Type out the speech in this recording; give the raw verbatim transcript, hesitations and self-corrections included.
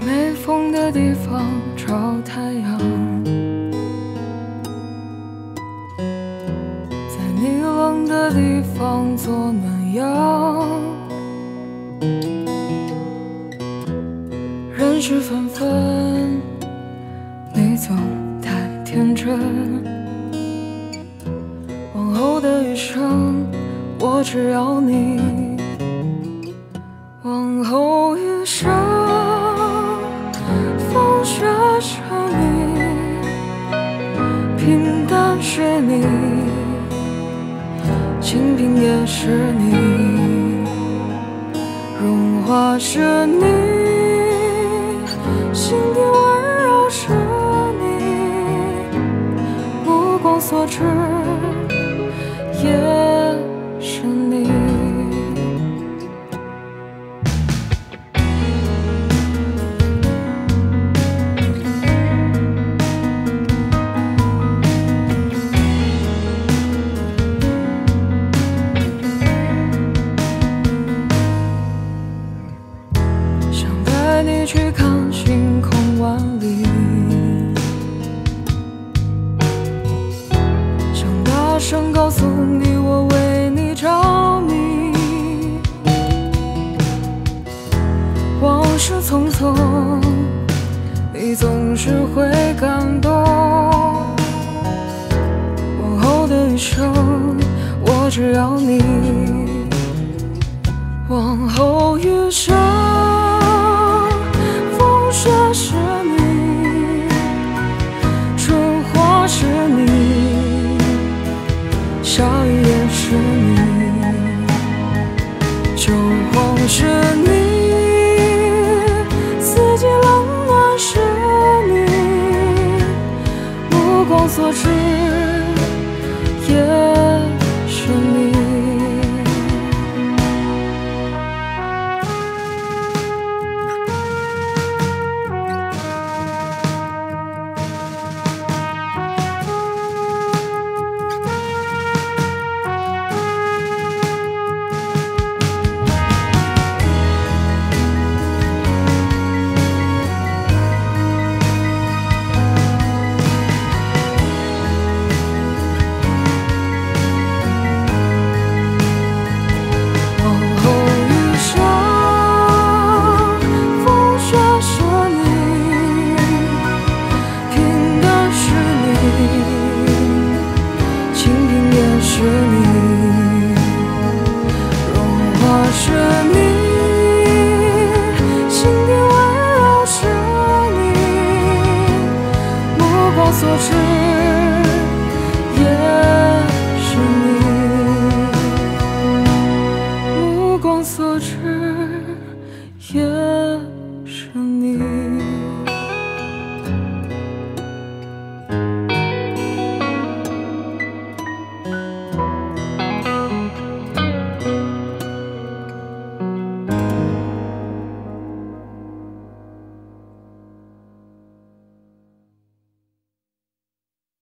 没风的地方找太阳，在你冷的地方做暖阳。人事纷纷，你总太天真。往后的余生，我只要你。往后余生，风雪是你，平淡是你，清贫也是你，荣华是你，心底温柔是你，目光所至也是你。你去看星空万里，想大声告诉你我为你着迷。往事匆匆，你总是会感动。往后的余生，我只要你。往后余生，雪是你，春花是你，下雨也是你，秋黄是你，四季冷暖是你，目光所至也是你。是你，荣华是你，心底温柔是你，目光所至